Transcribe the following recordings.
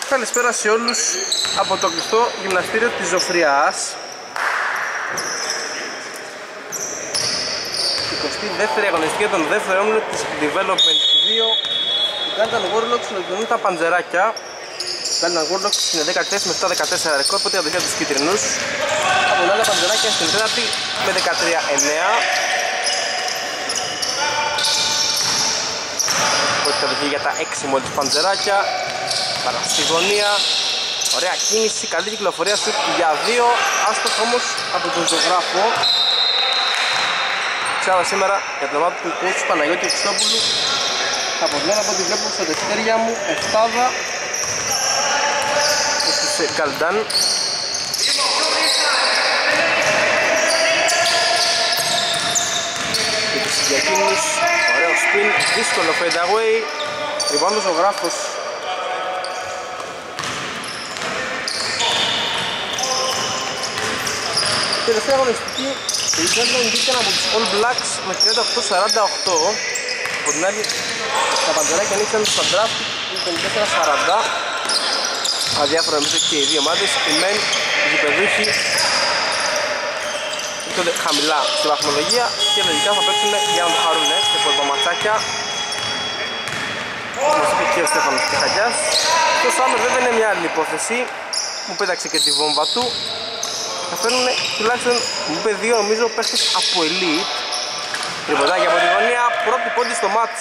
Καλησπέρα σε όλους από το κλειστό γυμναστήριο της Ζωφριάς. 22η αγωνιστική για τον δεύτερο όμιλο της Development 2. Η Golden Warlocks ολοκληρώνουν τα παντζεράκια. Η Golden Warlocks είναι 14 με 7-14 ρεκόρ, ποτέ αντοχεία τους κίτρινους. Από την άλλη παντζεράκια στην τέταρτη με 13-9. Πρώτη κατοχή για τα 6 μόλις παντζεράκια. Παρά στη γωνία. Ωραία κίνηση, καλή κυκλοφορία σου για 2. Άστοχο όμως από τον ζωγράφο. Ξάδα σήμερα για την ομάδα του coach Παναγιώτη Χριστόπουλου. Από την ώρα από ό,τι βλέπω στα δευτέρια μου, εφτάδα στους Γκαλντάν. Και τις διακίνους, ωραίο spin, δύσκολο fade away. Λοιπόν ο ζωγράφος. Τελευταία αγωνιστική, η Γκαλντάν βγήκαν από τους All Blacks με 38-48. Από την άλλη, τα παντζεράκια ανοίξαν στα draft, είναι 54-40. Αδιάφορα νομίζω και οι δύο ομάδες. Οι μεν, οι γηπεδούχοι, βρίσκονται χαμηλά στη βαθμολογία και λογικά θα παίξουν για να το χαρούν σε πορτοματσάκια. Όπως μας είπε και ο Στέφανος Κεχαγιάς. Το Σάμερ βέβαια είναι μια άλλη υπόθεση. Μου πέταξε και τη βόμβα του. Θα φέρνουν τουλάχιστον, μου είπε δύο νομίζω παίχτες από Elite. Τριποντάκι από τη γωνία, πρώτη πόντη στο μάτς.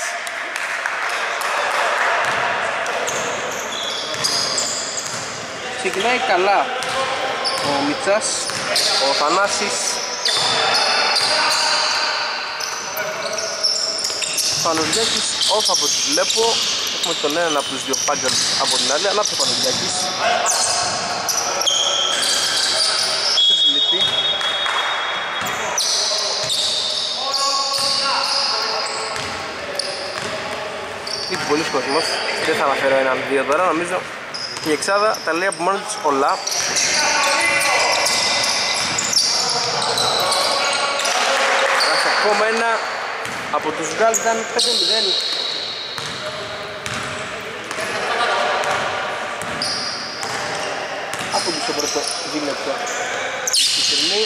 Ξεκινάει καλά ο Μιτσάς, ο Θανάσης. Ο Πανουργιάκης off από ό,τι βλέπω. Έχουμε τον έναν από τους δύο πάγκαλους από την άλλη. Ανάψε ο Πανουργιάκης. Λείπει πολλής κόσμος, δεν θα αναφέρω έναν δύο τώρα, νομίζω η εξάδα τα λέει από μόνο της όλα. Άσε ακόμα ένα από τους Γκάλνταν, 5-0. Από τους στο πρώτο δίλεπτο στη στιγμή.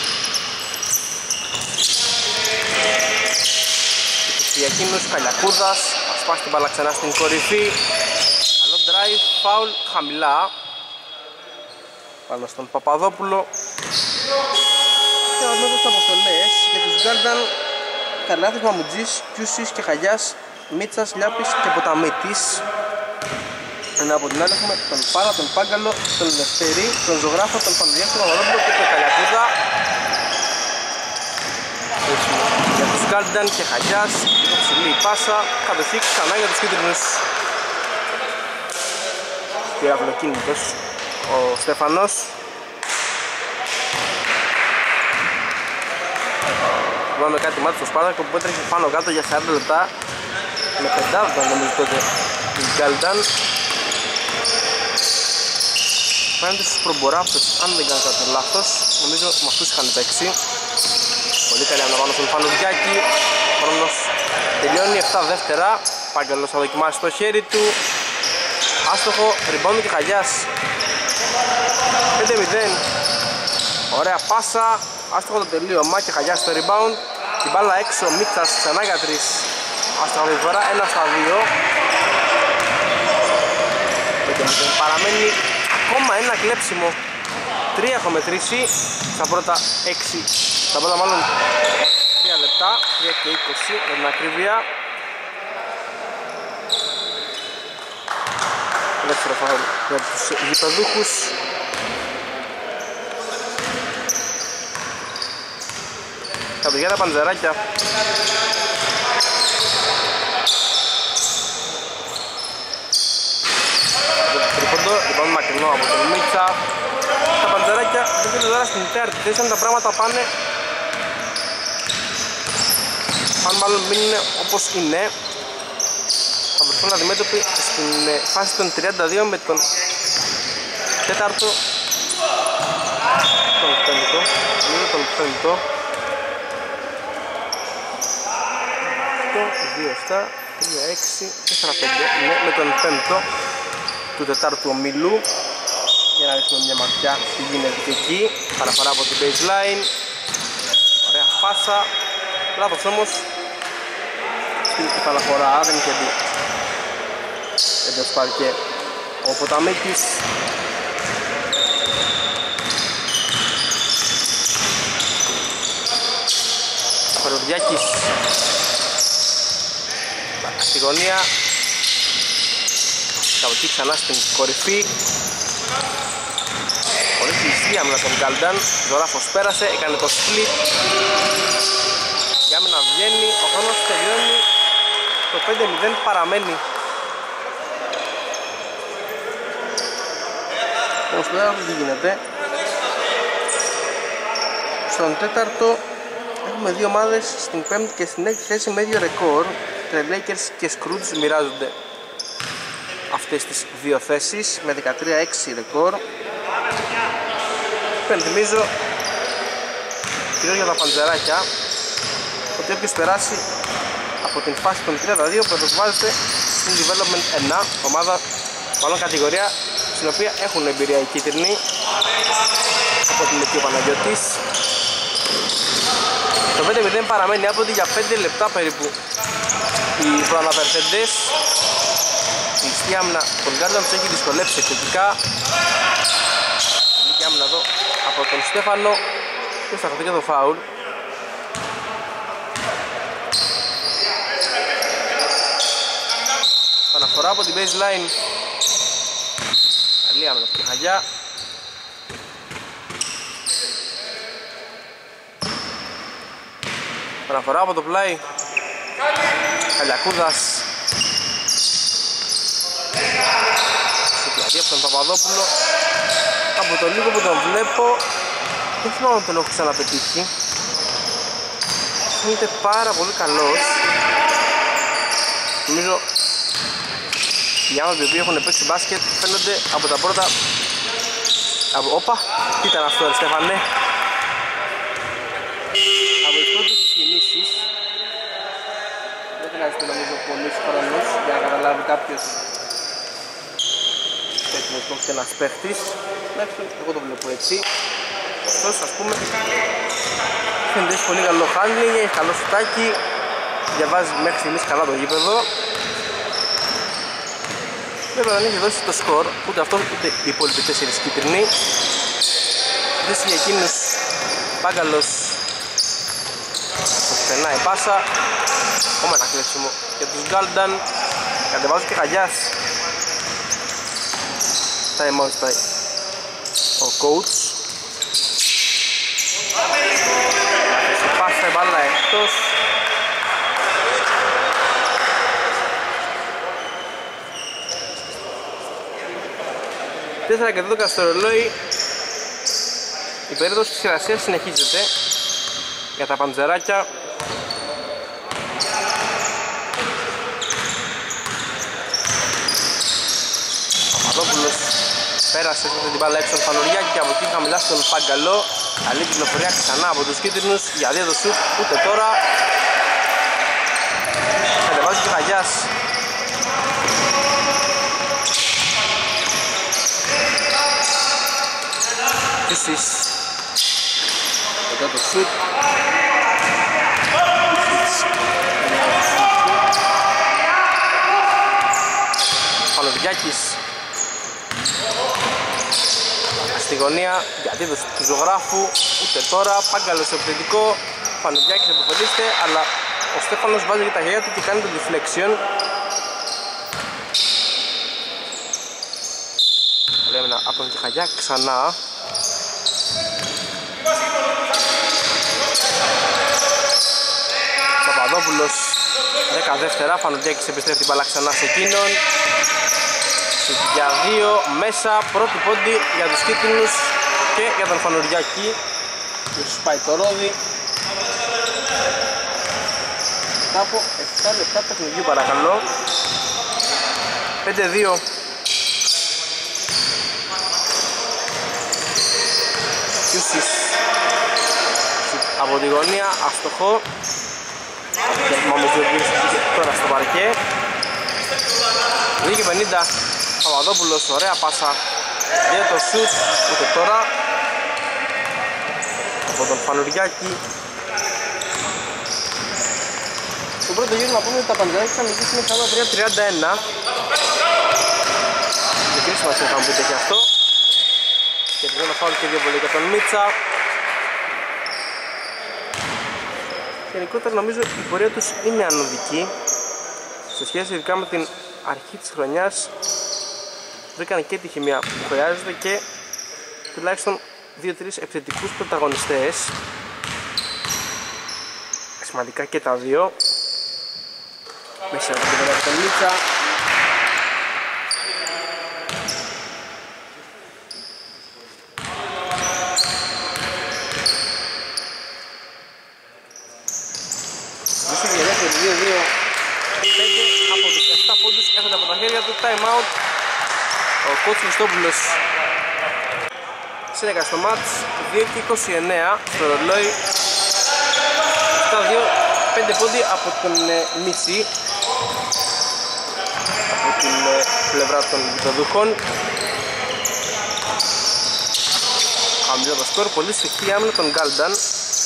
Διακίνους Καλιακούδας, θα σπάσει την μπάλα ξανά στην κορυφή. Καλό drive, foul, χαμηλά πάνω στον Παπαδόπουλο. Και να δούμε τις αποστολές για τους Γκάλνταν. Καρλάθης, Μαμουτζής, Κιούσης και Χαγιάς, Μίτσας, Λιάπης και Ποταμίτης. Ενώ από την άλλη έχουμε τον Πάρα, τον Πάγκαλο, τον Λευτέρη, τον Ζωγράφο, τον Πανουργιάκη, τον Παπαδόπουλο και τον Καλιακούδα. Για τους Γκάλνταν και Χαγιάς, λίγο ψηλή η πάσα, κατοχή ξανά για τους κίτρινους. Πυραυλοκίνητος ο Στέφανος. Βάμε κάτι μάτι στο Σπάρτακο που έτρεχε πάνω κάτω για 40 λεπτά με πεντάδοντα νομίζω τότε οι Γκάλνταν. Φαίνεται στους προμποράφτες, αν δεν κάνω κάτι λάθος, νομίζω με αυτούς είχαν παίξει. Πολύ καλή αναβάνω στον Πανουργιάκη. Χρόνος τελειώνει 7 δεύτερα. Πάγκαλος θα δοκιμάσει το χέρι του. Άστοχο, rebound και Χαγιάς. 5-0. Ωραία πάσα. Άστοχο το τελείωμα και Χαγιάς στο rebound. Την μπάλα έξω, Μίτσας ξανά για 3. Άστοχο τη φορά, 1 στα 2. 5-0. Παραμένει ακόμα ένα κλέψιμο. 3 έχω μετρήσει στα πρώτα 6. Τα πρώτα μάλλον 3 λεπτά, 3 και 20 για την ακρίβεια. Δεύτερο φάουλ για τους γηπεδούχους. Κατοχή τα παντζεράκια. Τρίποντο, λοιπόν μακρινό από τον Μίτσα. Τα παντζεράκια βρίσκονται τώρα στην τέταρτη θέση, αν τα πράγματα πάνε, αν μάλλον μείνουν όπως είναι, θα βρεθούν αντιμέτωποι στην φάση των 32 με τον τέταρτο, τον πέμπτο. 8, 2, 7, 3, 6, 4, 5, ναι, με τον πέμπτο. του τετάρτου ομίλου, για να ρίξουμε μια ματιά τι γίνεται και εκεί. Παραφορά από την baseline, ωραία πάσα, λάθος όμως στην παραφορά, δεν είχε δει εντός παρκέ ο Ποταμίκης. Παροδιάκης στη γωνία, από εκεί ξανά στην κορυφή, πολύ κλειστή άμυνα τον Γκάλνταν. Ζωράφος πέρασε, έκανε το split, η άμυνα βγαίνει, ο χρόνος τελειώνει, το 5-0 παραμένει. Όμως τώρα τι γίνεται, στον τέταρτο έχουμε δύο ομάδες στην πέμπτη και στην έκτη θέση με ίδιο ρεκόρ. Lakers και Scrooge μοιράζονται αυτές τις δύο θέσεις με 13-6 ρεκόρ. Υπενθυμίζω κυρίως για τα παντζεράκια ότι όποιος περάσει από την φάση των 32 προσβάζεται στην Development 1, ομάδα, μάλλον κατηγορία στην οποία έχουν εμπειρία οι κίτρινοι, από την εκεί ο Παναγιώτης. Το 5-0 παραμένει άποντι για 5 λεπτά περίπου. Οι προαναφερθέντες, η κλειστή άμυνα των Γκάλνταν τους έχει δυσκολέψει εκθετικά. Λίγη άμυνα εδώ από τον Στέφανο και θα χαθεί και το φάουλ. Παναφορά από την baseline, καλή άμυνα από την Χαγιά. Παναφορά από το πλάι, Καλιακούδας, δηλαδή από τον Παπαδόπουλο. Από το λίγο που τον βλέπω δεν θυμάμαι ότι τον έχω ξαναπετύχει, φαίνεται πάρα πολύ καλός. Νομίζω οι άνθρωποι που έχουν παίξει μπάσκετ φαίνονται από τα πρώτα. Όπα, τι ήταν αυτό ρε Στέφανε? Από τις πρώτες τις κινήσεις. Δεν χρειάζεται νομίζω πολλούς χρόνους για να καταλάβει κάποιος τεχνικός και ένας παίχτης. Εγώ το βλέπω έτσι. Αυτός ας πούμε φαίνεται πολύ καλό handling, έχει καλό σουτάκι, διαβάζει μέχρι στιγμής καλά το γήπεδο. Βέβαια δεν έχει δώσει το σκορ, ούτε αυτό ούτε οι υπόλοιποι 4 κίτρινοι. Δέσει για εκείνους Πάγκαλος, το ξενάει πάσα. Ακόμα ένα κλέψιμο για τους Γκάλνταν, κατεβάζουν και Χαγιάς. Τα εμόσταει ο coach. Η πάσα, η μπάλα εκτός. Τέσσερα και 12 στο ρολόι. Η περίοδος της χειρασίας συνεχίζεται για τα παντζεράκια. Παπαδόπουλος πέρασε την μπάλα έξω τον Φανουριάκη και από εκεί χαμηλά στον Πάγκαλο. Καλή κυκλοφορία ξανά από τους κίτρινους για δύο το σουτ, ούτε τώρα. Κατεβάζει και Χαγιάς. Κουσής. Εδώ το σουτ. Πανωδιάκης. Στη γωνία για αντίδοση του ζωγράφου, ούτε τώρα. Πάγκαλος στο επιθετικό. Πανωδιάκης επωφελείστε, αλλά ο Στέφανος βάζει για τα χέρια του και κάνει το deflection. Λέμε από τον Κιχαγιά ξανά. Παπαδόπουλος 10 δεύτερα, Φανουδιάκης επιστρέφει την μπάλα ξανά σε εκείνον. Για 2 μέσα, πρώτη πόντι για τους κίτρινους και για τον Φανουριάκη. Και σου πάει το ρόδι. Μετά από 7 λεπτά παιχνιδιού παρακαλώ. 5-2. Κιούσης από τη γωνία, αστοχό. Και μαμος τώρα στο παρκέ. 2 και 50 Παπαδόπουλος, ωραία πάσα για το σουτ, ούτε τώρα από τον Φανουριάκη. Στον πρώτο γύρο να πούμε ότι τα Πανδελάκια είχαν νικήσει με 43-31. Μικρή σημασία θα μου πείτε και αυτό. Και ένα φάουλ και δύο βολή για τον Μίτσα. Γενικότερα νομίζω η πορεία τους είναι ανωδική. Σε σχέση ειδικά με την αρχή της χρονιάς βρήκαν και τη χημεία που χρειάζεται και τουλάχιστον 2-3 επιθετικούς πρωταγωνιστές. Σημαντικά και τα δύο. Μέσα από τον Μίτσα. Από τους 7 πόντους έρχονται από τα χέρια του. Time out. Ο coach Χριστόπουλος συνέχασε το μάτς. 2-29 στο ρολόι. Στα 2-5 πόντι από τον Μίση, από την πλευρά των γηπεδούχων. Χαμηλό το σκορ, πολύ σφιχτή άμυνα των Γκάλνταν.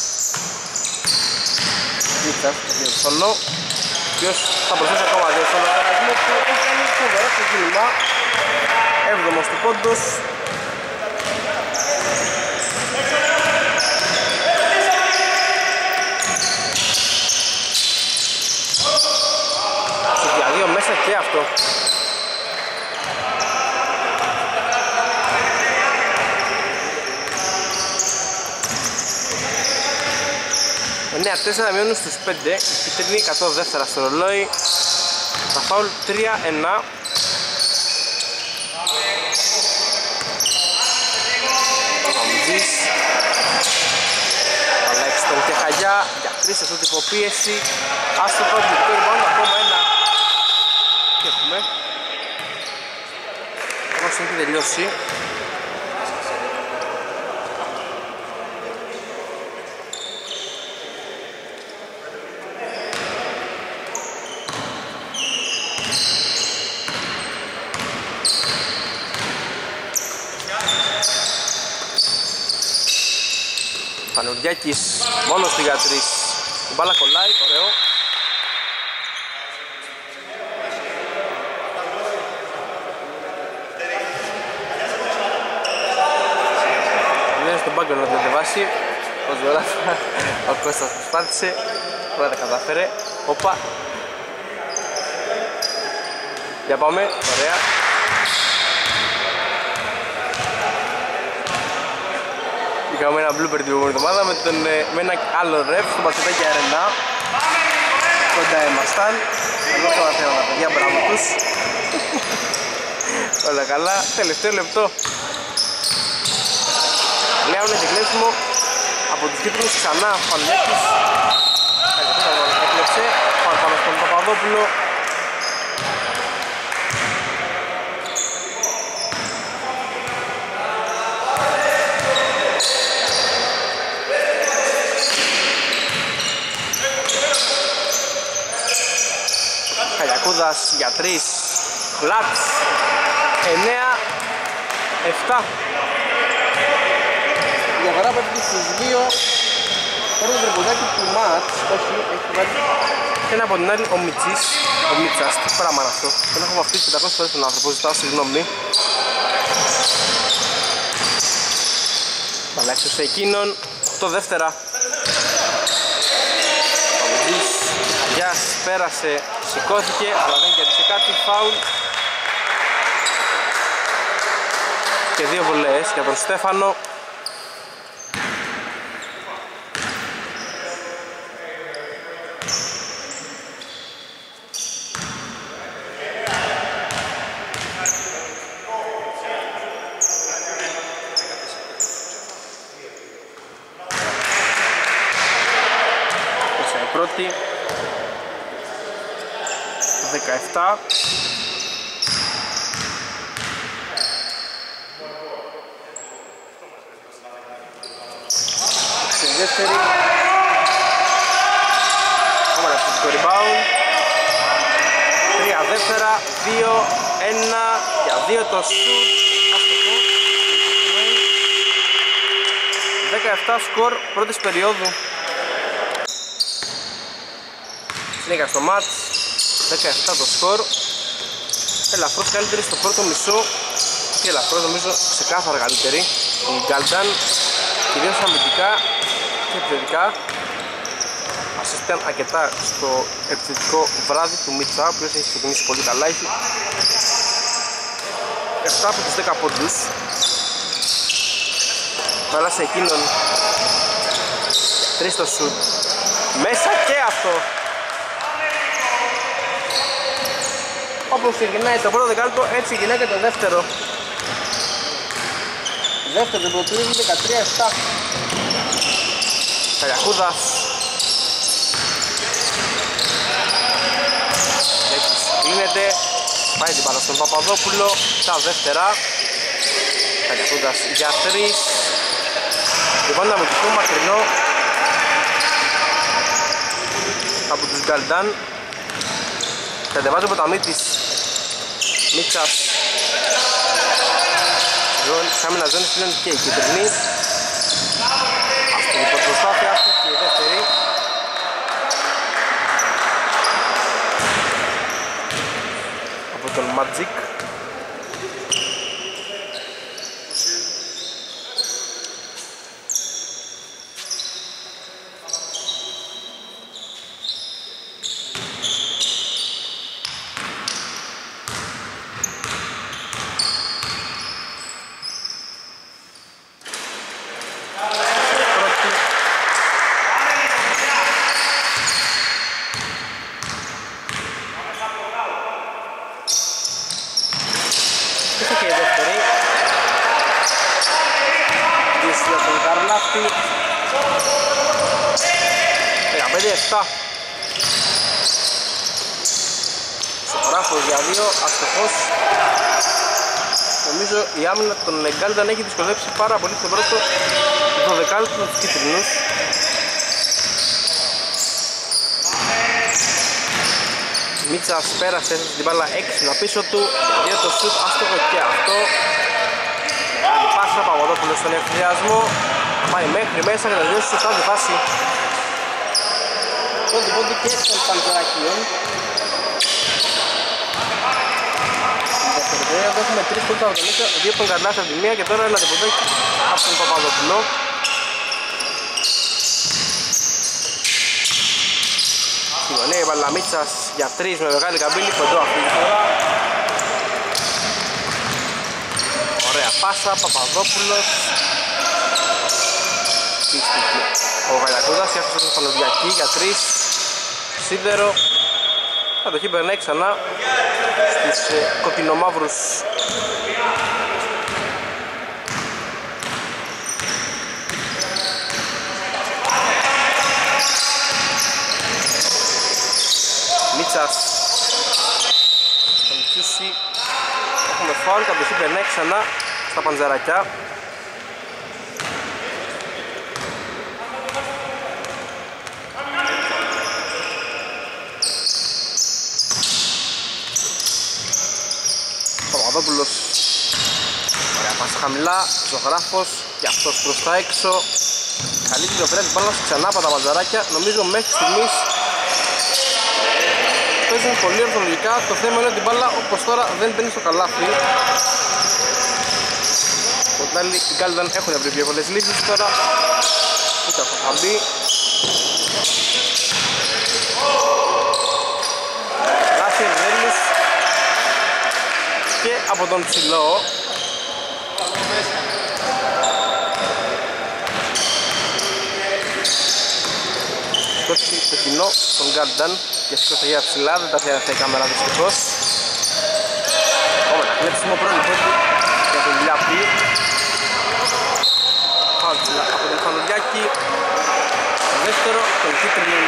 Μίτσας, διορθώνω, ο οποίος θα προσθέσει ακόμα δύο στον λογαριασμό που έχει κάνει φοβερό ξεκίνημα. 7ος του πόντος. Στο διαδύο μέσα και αυτό. Ναι, 4 μειώνουν στους 5, η κίτρινη 100 δεύτερα στο ρολόι. Τα φάουλ 3-1. Παπαμιτζής Αλέξη τον Κεχαγιά για 3 σε αυτή υποπίεση. Άστο πρώτο δυτικό rebound, ακόμα ένα. Και έχουμε όπως έχει τελειώσει. Πανουργιάκης μόνος του για 3. Η μπάλα κολλάει, ωραίο. Είναι στον πάγκο να το κατεβάσει. Ο Ζωράφα, ο Κώστας προσπάθησε, τώρα τα κατάφερε. Όπα. Για πάμε, ωραία. Είχαμε ένα blooper την επόμενη εβδομάδα με ένα άλλο ρεφ στο μπασκετάκι αρενά. Κοντά ήμασταν. Εδώ καταφέραμε τα παιδιά, μπράβο τους. Όλα καλά, τελευταίο λεπτό. Λέωνε και κλέψιμο από τους κίτρινους ξανά Φανουλέκης. Έκλεψε, πάνω στον Παπαδόπουλο. Καλιακούδας για 3, Χλάτς, 9-7. Η διαφορά πέφτει στους 2. Παίρνει το τριμπουδάκι του μάτς, όχι, έχει βάλει. Και ένα από την άλλη ο Μιτσής, ο Μίτσας, τι πράγμα είναι αυτό. Τον έχω βαφτίσει 500 φορές τον άνθρωπο, ζητάω συγγνώμη. Παλάξιο σε εκείνον, 8 δεύτερα. Παπουδής, Αγιάς, πέρασε, σηκώθηκε, αλλά δεν κέρδισε κάτι, φάουλ. Και 2 βολές για τον Στέφανο. Πρώτη 17. Στη δεύτερη ακόμα ένα φυσικό rebound. 3 δεύτερα, 2 1 για 2 το σουτ. Άστοχο. 17 σκορ πρώτης περίοδου. Συνέχεια στο μάτς. 17 το σκορ. Ελαφρώς καλύτερη στο πρώτο μισό. Και ελαφρώς νομίζω ξεκάθαρα καλύτερη η Γκάλνταν, κυρίως αμυντικά και επιθετικά. Ασίστηκαν αρκετά στο επιθετικό βράδυ του Μίτσα, ο οποίος έχει ξεκινήσει πολύ καλά. Έχει 7 από τους 10 πόντους. Πέρασε εκείνον 3 στο σουτ. Μέσα και αυτό. Όπως ξεκινάει το πρώτο δεκάλεπτο, έτσι ξεκινάει και το δεύτερο. Δεύτερο το προπλήγει 13-7. Καλιακούδας. Κλείνεται. Πάει την μπάλα στον Παπαδόπουλο. Τα δεύτερα. Καλιακούδας για 3. Λοιπόν, ένα αμυντικό μακρινό από τους Γκάλνταν. Κατεβάζει από τα μύτης Μίτσας. Κάμενα ζώνη πλέον και η κεντρινή. Αυτή η προσπάθεια αυτή και η δεύτερη. Από τον Magic. Σοφράχος για 2, αστοχός. Νομίζω η άμυνα των Γκάλνταν έχει δυσκολέψει πάρα πολύ στο πρώτο 12 του τους κίτρινους. Μίτσας πέρασε την μπάλα 6 πίσω του, για 2 το σουτ, άστοχο και αυτό. Κάνει πάσα Παπαδόπουλος στον ευθυνδιασμό. Πάει μέχρι μέσα και θα τελειώσει σωστά τη φάση. Πρώτη πόντι και των Παντερακίων. Εδώ έχουμε 3 πόντους από τον Μίτσα, 2 από τον Καρνάς από τη μία και τώρα ένα τεποντάκι από τον Παπαδόπουλο. Στη γωνία η Παλαμίτσας για 3 με μεγάλη καμπύλη, κοντό αυτή τη φορά. Ωραία πάσα, Παπαδόπουλος. Ο Γαλιακούδας έφτασε τον Φανουδιακή για 3. Σίδερο. Κατοχή περνάει ξανά στους κοκκινομαύρους. Μίτσας. Θα μισούσει. Έχουμε φάουλ, κατοχή περνάει ξανά στα παντζαρακιά. Παπαδόπουλος. Ωραία πάσα χαμηλά, Ζωγράφος και αυτός προς τα έξω. Καλή κυκλοφορία της μπάλας ξανά από τα μαντζαράκια. Νομίζω μέχρι στιγμής παίζουν πολύ ορθολογικά. Το θέμα είναι ότι η μπάλα όπως τώρα δεν μπαίνει στο καλάθι. Από την άλλη οι Γκάλνταν έχουν βρει πιο πολλές λύσεις τώρα. Ούτε αυτό θα μπει. Λάσιερ Ρέλης και από τον ψηλό. Το κοινό των Γκάλνταν και σηκώσε για ψηλά, δεν τα πιάνει αυτά η κάμερα δυστυχώς. Ωραία, κλέψιμο πρώτη πόντι για τον Λιάπη. Φάουλ από τον Φανουδιάκη. Δεύτερο, τον κίτρινο.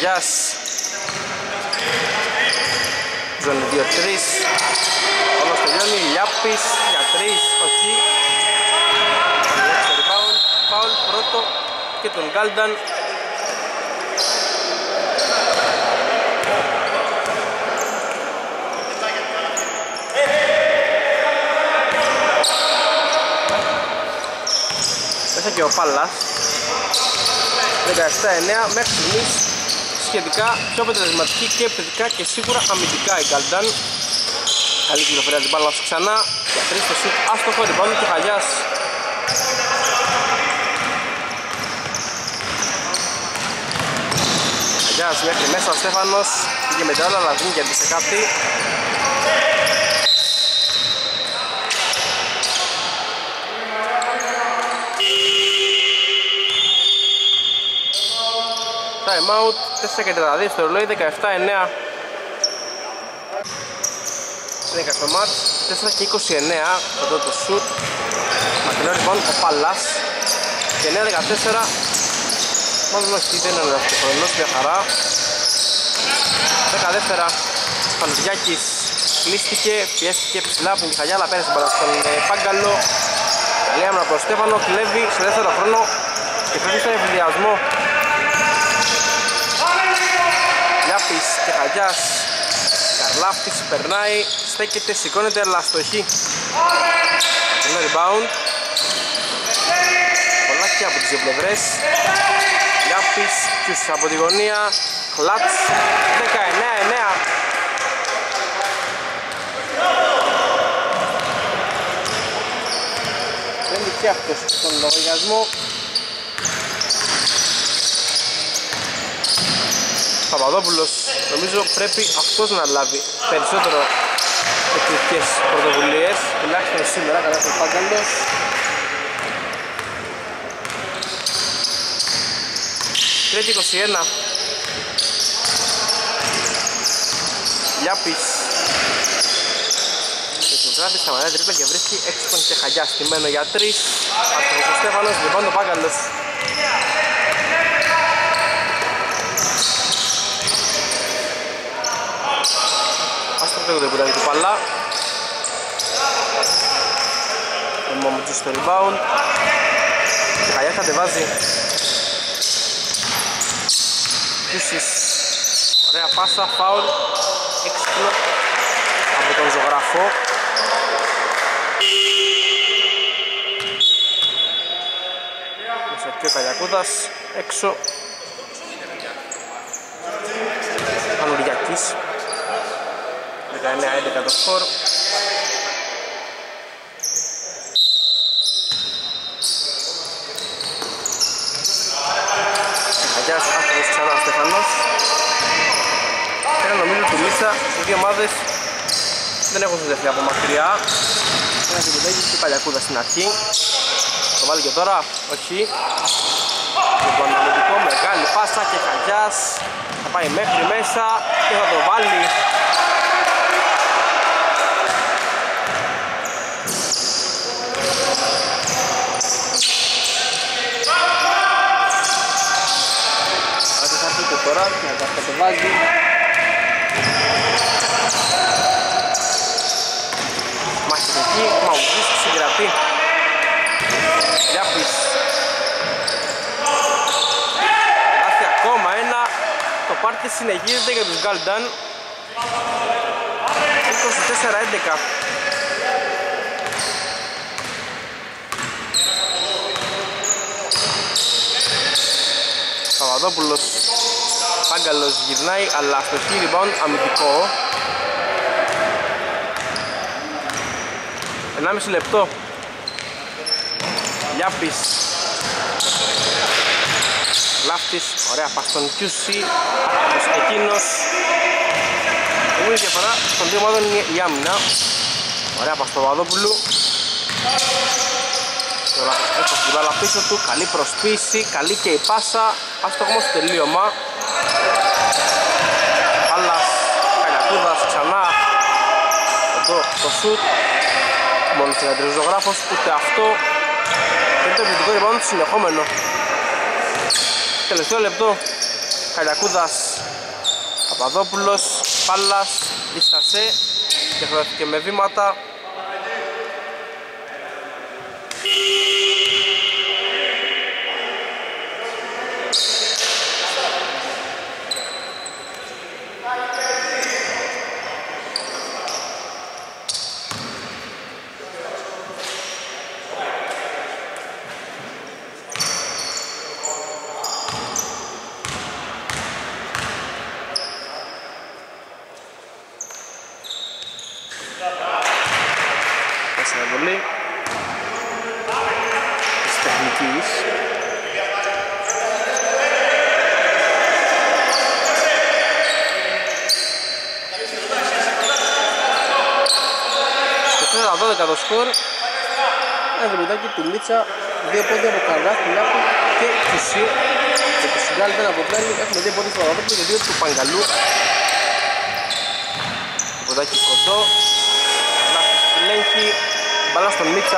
Κιχαγιάς. Ζώνη 2-3. Όλος τελειώνει, Λιάπης για 3, όχι. Rebound, φάουλ πρώτο και τον Γκάλνταν. Μέσα και ο Πάλλας. 17-9 μέχρι στιγμής σχετικά πιο αποτελεσματική και επιθετικά και σίγουρα αμυντικά η Γκάλνταν. Καλή κυκλοφορία την μπάλα ξανά για 3 στο σουτ, άστοχο, rebound και Χαγιάς. Χαγιάς μέχρι μέσα ο Στέφανος, πήγε με τα όλα αλλά δεν κέρδισε κάτι. Time out, 4:32 στο ρολόι, 17-9. 10 στο μάτς, 4:29 εδώ το σουτ. Μακρινό λοιπόν ο Πάλλας και 9-14. Μάλλον όχι, δεν είναι ο χρονός, μια χαρά. 10 δεύτερα, Πανουδιάκης κλείστηκε, πιέστηκε ψηλά από την Κιχαγιά, αλλά πέρασε την μπάλα στον Πάγκαλο. Καλή άμυνα από τον Στέφανο, κλέβει σε δεύτερο χρόνο και φεύγει στον εφηδιασμό. Λιάπης και Χαγιάς. Καρλάφτης περνάει, στέκεται, σηκώνεται, αλλά αστοχή. Ένα rebound. Πολλάκια από τις δύο πλευρές. Λιάπης, Κιούς από τη γωνία. Χλάτς, 19-9. Δεν είχε αυτός τον λογαριασμό. Παπαδόπουλος νομίζω πρέπει αυτός να λάβει περισσότερο εκρηκτικές πρωτοβουλίες, τουλάχιστον σήμερα κατά τον Πάγκαλος. Τρίτη 21. Λιάπης και τον Ζράφη σταματάει τρίπλα και βρίσκει έξω τον Κιχαγιά στημένο για 3. Αστροφός ο Στέφανος, λοιπόν τον Πάγκαλος. Αστροφός δεν κουράζει του Παλά. Ο Μαμουτζής στο rebound. Κιχαγιά κατεβάζει. Κιούσης. Ωραία πάσα, φάουλ. Έξυπνο από τον ζωγράφο. Μέσα και ο Καλιακούδας έξω. Πανουριακής. 19-11 το σκορ. Αγιάς άνθρωπος ξανά ο Στεφανός. Ένα νομίζω του Λίσσα, οι δύο ομάδες δεν έχουν συνδεθεί από μακριά. Ένα επιλέγει και Παλιακούδα στην αρχή. Το βάλει και τώρα, όχι. Λοιπόν, αμυντικό, μεγάλη πάσα και Χαγιάς θα πάει μέχρι μέσα και θα το βάλει. Άρα θα πείτε τώρα και να τα κατεβάζει. Μαχητική, Μαουδής συγκρατεί. Λιάπης. Λάθη ακόμα ένα. Το πάρτι συνεχίζεται για τους Γκάλνταν. 24-11. Παπαδόπουλος. Πάγκαλος γυρνάει, αλλά αστοχή, rebound αμυντικό. 1,5 λεπτό. Λιάπης. Λάφτης, ωραία πας στον Κιούση. Άτομος εκείνος. Η μόνη διαφορά των δύο ομάδων είναι η άμυνα. Ωραία πας στον Παπαδόπουλου. Τώρα έχω την μπάλα πίσω του, καλή προσπίση, καλή και η πάσα. Άστοχο όμως στο τελείωμα. Άλλας, Καλιακούδας ξανά. Εδώ το σουτ. Μόλις είναι τριζογράφος, ούτε αυτό. Και είναι το επιθετικό rebound συνεχόμενο. Τελευταίο λεπτό. Καλιακούδας, Παπαδόπουλος, Πάλλας, δίστασε και χρειάστηκε με βήματα. Πολύ της τεχνικής. Στο 4-12 το σκορ. Ένα δρυμητάκι του Μίτσα, 2 πόντια από Καρδά, Κουλιάπου και Κουσί. Και του Συγκάλιταν από την άλλη έχουμε 2 πόντια του Παπαδόπουλου και 2 του Παγκαλού. Το ποντάκι κοντό. Ελέγχει, μπαλά στον Μίτσα.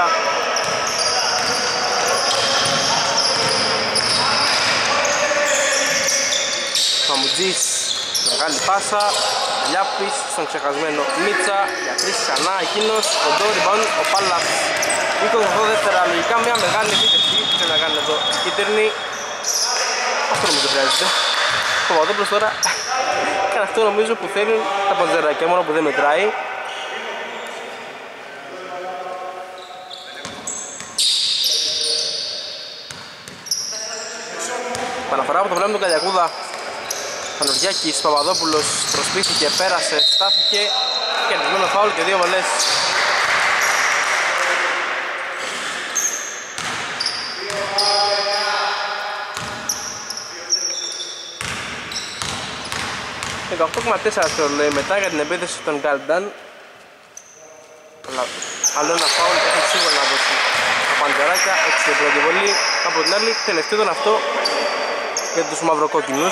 Μαμουτζής, μεγάλη πάσα. Λιάπης στον ξεχασμένο Μίτσα. Για 3 ξανά εκείνος, κοντό rebound ο Πάλλας. 28 δεύτερα, λογικά μια μεγάλη επίθεση. Θέλει να κάνει εδώ η κίτρινη. Αυτό νομίζω χρειάζεται. Ο Παπαδόπουλος τώρα κάνει αυτό νομίζω που θέλουν τα παντζεράκια, μόνο που δεν μετράει. Παναφορά από το βλέμμα του Καλιακούδα. Πανουργιάκης, Παπαδόπουλος προσπίθηκε, πέρασε, στάθηκε. Κερδισμένο φάουλ και 2 βολές. Και 18,4 λέει μετά για την επίθεση των Γκάλνταν. Άλλο ένα φάουλ έχει σίγουρα να δώσει τα παντζεράκια. 6 η πρώτη βολή. Από την άλλη τελευταίο ήταν αυτό για τους μαυροκόκκινους.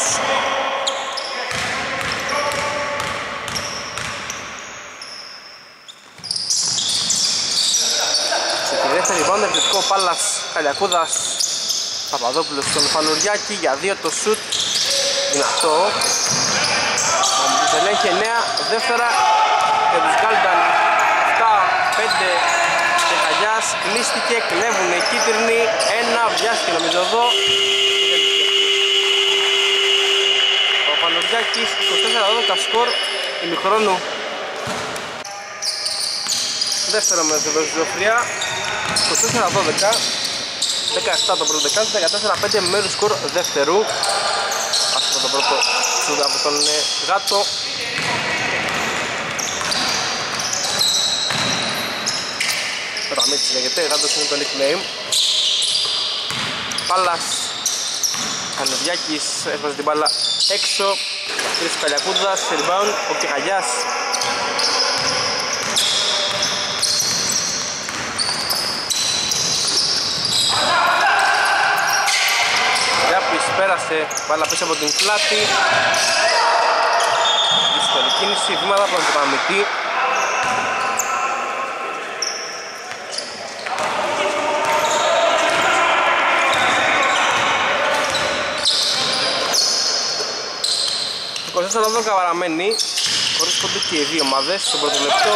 Σε τη δεύτερη μπάντα επιθετικό Πάλλας, Καλιακούδας, Παπαδόπουλος στον Φανουριάκη για 2 το σουτ. Δυνατό. Τους ελέγχει 9, δεύτερα για τους Γκάλνταν 7, 5 και Χαγιάς κλείστηκε, κλέβουν οι κίτρινοι, 1, βιάστηκε νομίζω εδώ. Ο Πανουργιάκης 24-12 σκορ ημιχρόνου. Δεύτερο με την Ζωφριά 24-12, 17 το πρώτο δεκάλεπτο, 14-5 μέρους σκορ δεύτερου. Αυτό το πρώτο σούτ από τον Γάτο. Τώρα Μίτσης λέγεται, Γάτος είναι το nickname. Πάλλας, Κανεδιάκης έσπασε την μπάλα έξω. Τρεις του Καλιακούδας, rebound, ο Κεχαγιάς. Πέρασε μπάλα πίσω από την πλάτη. Δύσκολη κίνηση, βήματα από τον Παμητή. Το 24-12 παραμένει χωρίς πόντου και οι δύο ομάδες στο πρώτο λεπτό.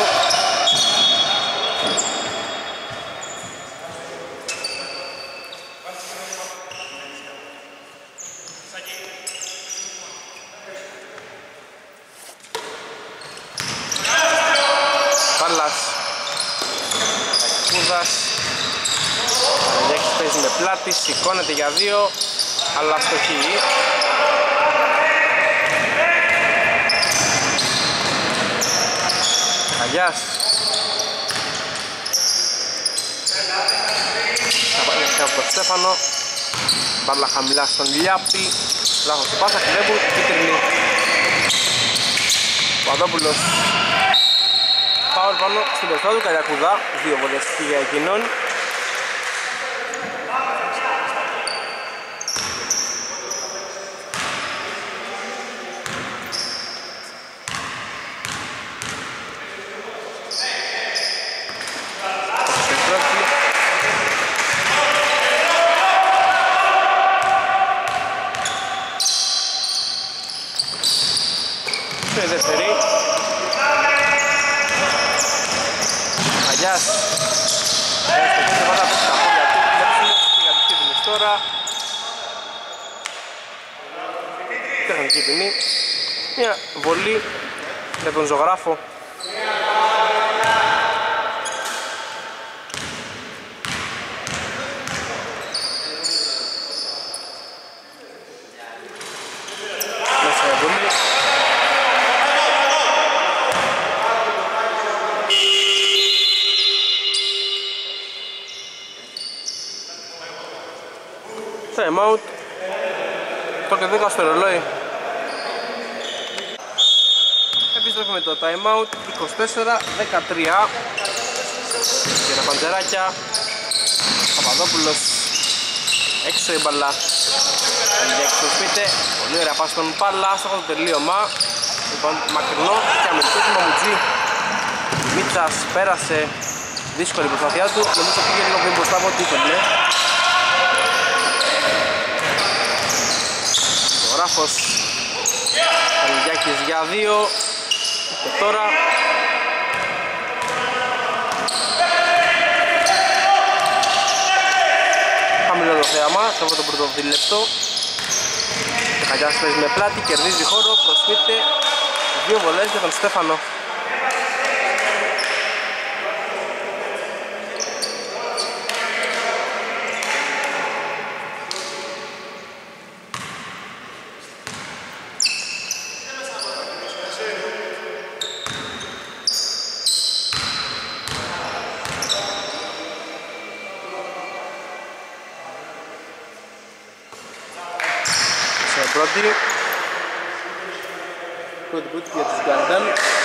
Παναγιάκης παίζει με πλάτη, σηκώνεται για 2, αλλά αστοχή. Αγιάς. Θα πάει από τον Στέφανο. Μπάλα χαμηλά στον Λιάπη. Λάθος του πάσα, κλέβουν, κίτρινη. Παδόπουλος. Φάουλ πάνω στην περιστά του Καλιακούδα. 2 βολές για εκείνον. Χαγιάς. Στο πέντε βάτα πέσει τα πόδια του, μέχρι στην κατοχή ποινής τώρα. Τεχνική ποινή. Μια βολή για τον ζωγράφο. Μέσα η βολή. Time out. Το και 10 στο ρολόι. Επιστρέφουμε το time out. 24-13. Και τα παντζεράκια. Παπαδόπουλος. Έξω η μπαλά. Έξω σπίτι. Πολύ ωραία πάση στον Πάλα. Στο το τελείωμα. Λοιπόν, μακρινό και αμυντικό του Μαμουτζή. Μίτσας πέρασε. Δύσκολη προσπάθειά του. Νομίζω πήγε λίγο πιο μπροστά από ό,τι ήθελε. Ο Ράφος Πανηγιάκης για 2. Και τώρα χαμηλό το θέαμα σε αυτό το πρώτο δίλεπτο. Ο Χαγιάς παίζει με πλάτη, κερδίζει χώρο, προσφύγεται 2 βολές για τον Στέφανο. Πρώτη για τους Γκαντάν.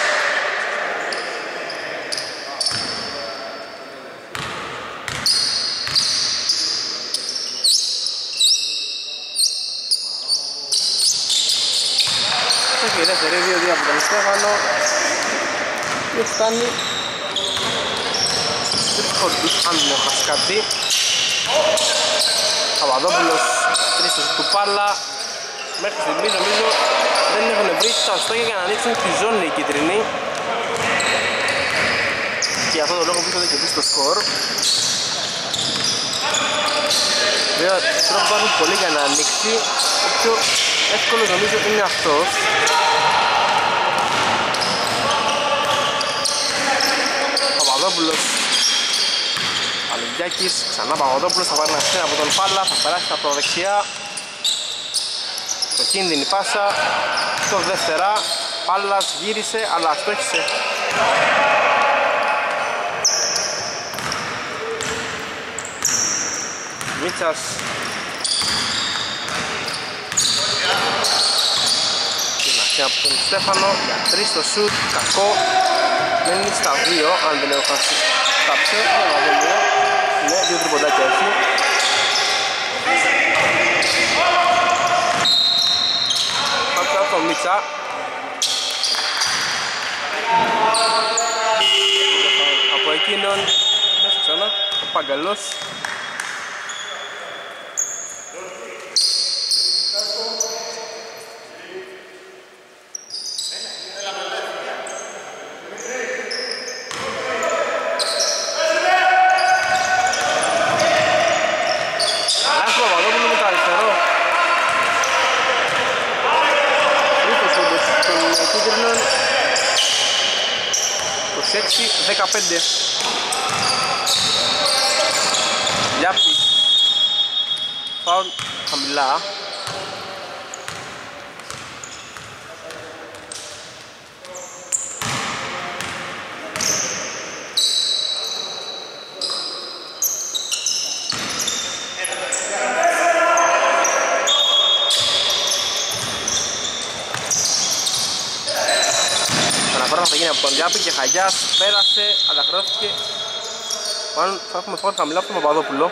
Και η δεύτερη 2-2 από τον Στέφανο. Και φτάνει δύσκολη αν δεν έχω χάσει κάτι. Παπαδόπουλος τρίστος του Πάλα. Μέχρι στιγμής νομίζω δεν έχουν βρει τα στόχια για να ανοίξουν τη ζώνη οι κίτρινοι. Και αυτό το λόγο που είχατε κερδίσει το σκορ. Βέβαια τρόπο υπάρχουν πολύ για να ανοίξει. Ο πιο εύκολος νομίζω είναι αυτός. Παπαδόπουλος. Αλεγιάκης, ξανά Παπαδόπουλος, θα πάρει ένα στέρα από τον Πάλα, θα περάσει από τα δεξιά. Το κίνδυνη πάσα, το δεύτερα, Πάλας γύρισε αλλά αστόχισε. Μίτσας. Την από τον Στέφανο για 3 στο σουτ, κακό. Μένει στα 2, αν δεν έχω χάσει κάψε, ναι, 2 τριποντάκια έχει. Το Μίτσα. Από εκείνον μέσα ξανά ο Παγκαλός. Έξι, 15. Λιάπης. Φάουλ χαμηλά. Θα γίνει από τον Λιάπη και Χαγιάς πέρασε, αλλά χρεώθηκε. Μάλλον θα έχουμε φάουλ χαμηλά από τον Παπαδόπουλο.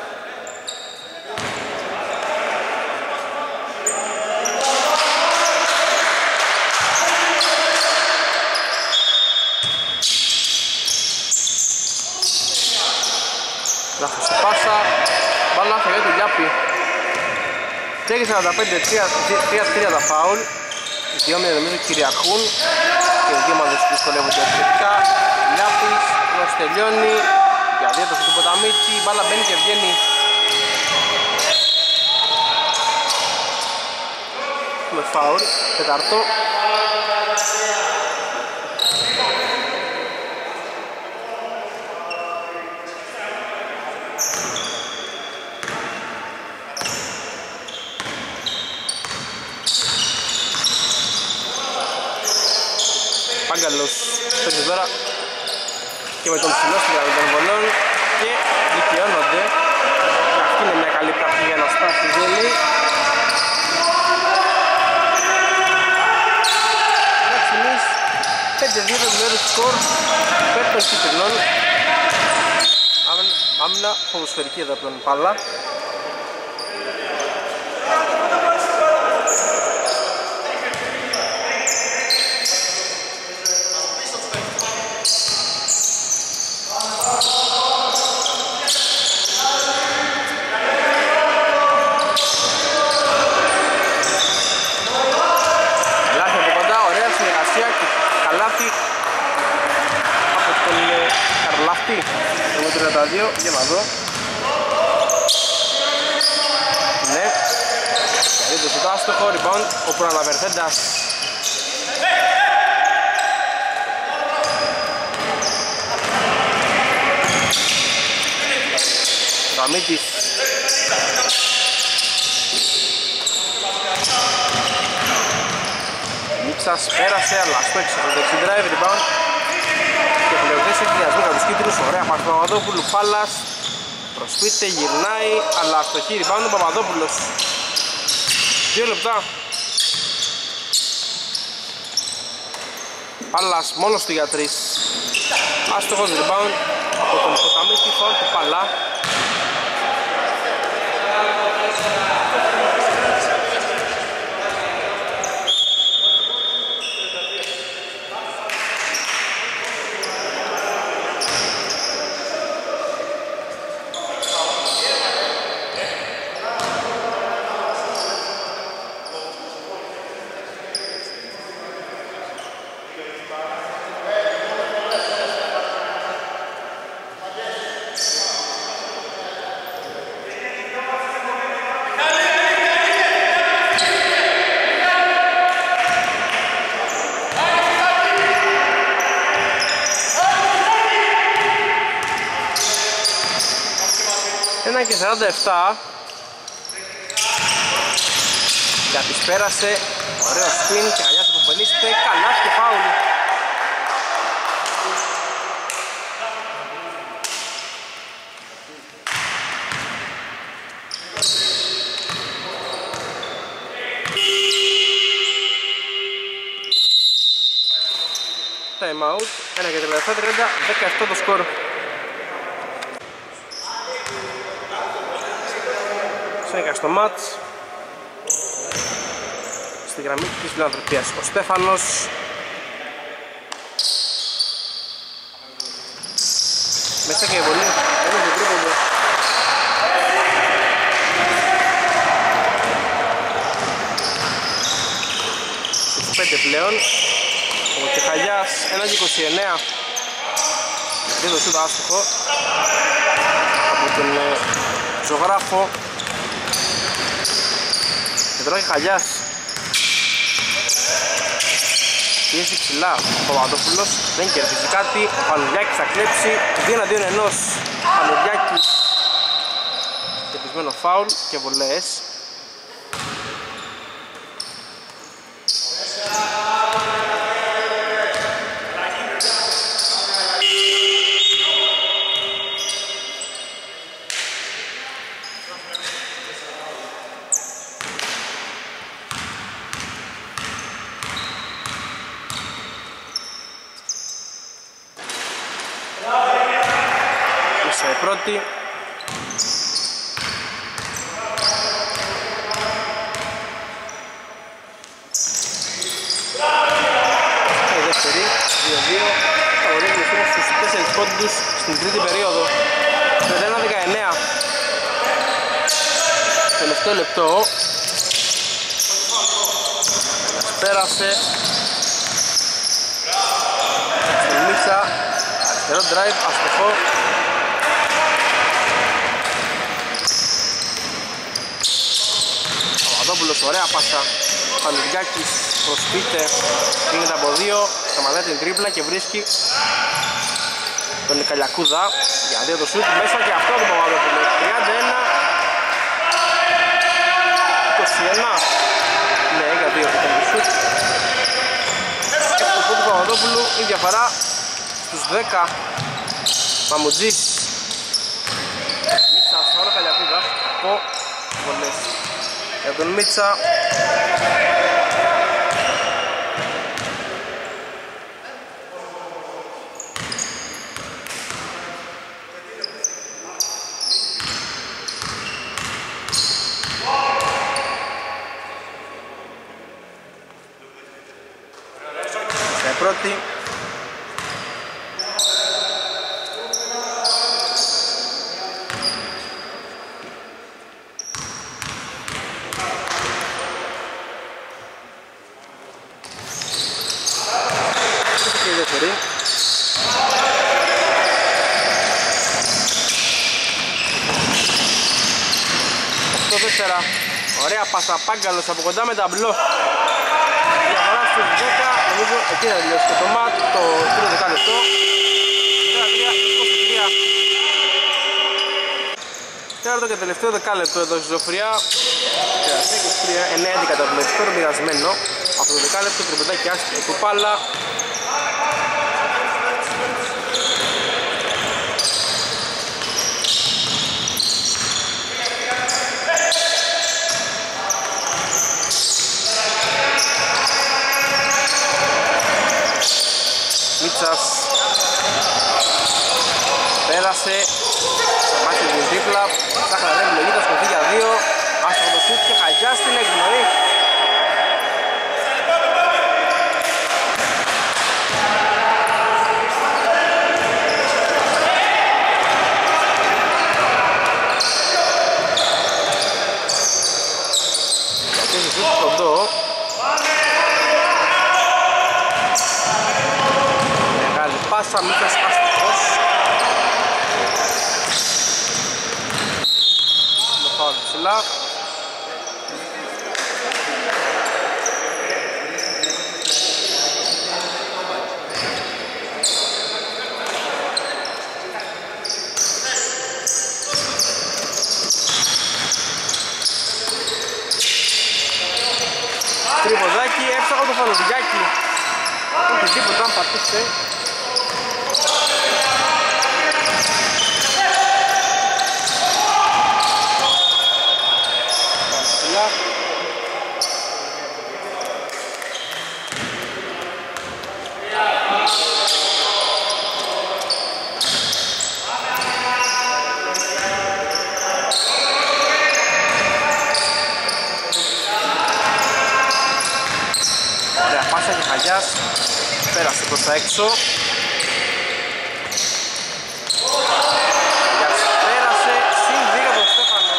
Λάθος η πάσα, μπάλα θα γίνει τον Λιάπη. Και 45-3 τα φάουλ. Οι δύο νομίζω κυριαρχούν και οι δύο ομάδες δυσκολεύονται αρκετά. Λιάπης, όμως τελειώνει για διέταση του Ποταμίτη, η μπάλα μπαίνει και βγαίνει. Με φάουλ, τεταρτό. Πάγκαλος παίζει τώρα και με τον ψηλό στην γραμμή των βολών και δικαιώνονται και αυτή είναι μια καλή πρακτική για να σπάσει τη ζώνη. Μέχρι στιγμής 5-2 το μέρο σκορ υπέρ των κίτρινων. Άμυνα ποδοσφαιρική εδώ από τον Πάλα. Για να δω. Ναι. Καλή το σουτ άστοχο, rebound, ο προαναβερθέντας. Ραμίτης. Μίξας πέρασε, αλλά στο έξω το δεξί drive, rebound. Και πλεονές έχει διασμού για τους κίτρινους, ωραία πας Παπαδόπουλου, Πάλας προσπίτε, γυρνάει, αλλά αστοχή rebound ο Παπαδόπουλος. 2 λεπτά. Πάλας μόνος του για 3. Άστοχος rebound από τον Ποταμίτη, φάουλ του Πάλα. Και 47 Γιάτης πέρασε, ωραίο spin και Αγιάς αποφελίζεται, καλάς και φάουλ. Time out, 1 και 37-30, 17 το σκορ. Σέγγα στο μάτς. Στη γραμμή της φιλανθρωπίας ο Στέφανος. Μέσα και η βολή, είναι το τρίποντο. Στους 5 πλέον. Ο Κεχαγιάς 1-29. Δεν το σούτ άστοχο από τον ζωγράφο. Και τώρα Κεχαγιάς πιέζει ψηλά ο Παπαδόπουλος, δεν κερδίζει κάτι. Ο Πανουριάκης θα κλέψει 2-1. Πανουριάκης κερδισμένο φάουλ και βολές. Πρώτη. Η δεύτερη, 2-2. Θα ορίζει στους 4 πόντους στην τρίτη περίοδο. 31-19. Τελευταίο λεπτό. Πέρασε. Στον Μίσα. Αριστερό drive, αστοχό. Παπαδόπουλος, ωραία πάσα. Πανουργιάκης προσποιείται, γίνεται από 2, σταματάει την τρίπλα και βρίσκει τον Καλιακούδα για 2 το σούτ μέσα και αυτό το Παπαδόπουλο. 31, 21, ναι, για 2 το σούτ. Έκτο σούτ του Παπαδόπουλου, η διαφορά στους 10. Μαμουτζής, Μίτσα, τώρα Καλιακούδα, από βολές για τον Μίτσα. Πρώτη. Και η δεύτερη. Το 4. Ωραία πάσα, Πάγκαλος από κοντά με ταμπλό. Διαφορά στους 10, νομίζω εκεί θα τελειώσει και το ματ, το τρίτο δεκάλεπτο. 13-23. Τέταρτο και τελευταίο δεκάλεπτο εδώ στη Ζωφριά. 23, 9-11 το αθλητικό μοιρασμένο. Αυτό το δεκάλεπτο, τριποντάκι άστηκε του Πάλα. Μίτσας πέρασε, σταμάτησε την τρίπλα, ψάχνει να βρει επιλογή, θα σκοτεί για 2, άστοχο το σούτ και Χαγιάς στην εκπνοή. Αρχίζει σούτ κοντό. Πάσα, Μίτσας αστοχός. Με φάουλ ψηλά. Τρίποδάκι, έψαχα το Φανουδιάκι. Όχι τίποτα, αν πατήστε. Ωραία πάσα και Χαγιάς πέρασε προς τα έξω. Χαγιάς πέρασε, συν 2 τον Στέφανο.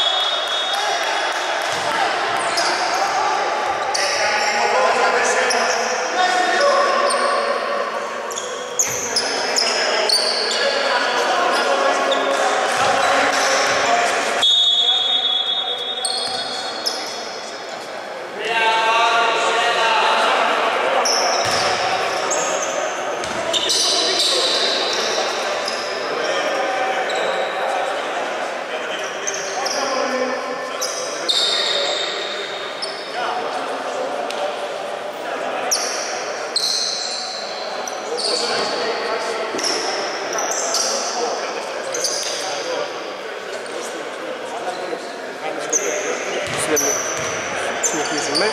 Συνεχίζουμε.